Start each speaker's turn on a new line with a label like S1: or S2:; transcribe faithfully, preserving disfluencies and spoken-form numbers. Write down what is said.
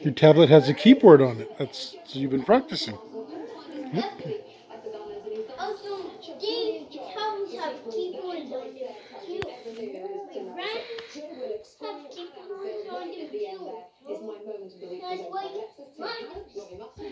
S1: Your tablet has a keyboard on it. That's so you've been practicing. Yep.
S2: Also, these towels have keyboards on them too. My friends have keyboards on them too. That's why mine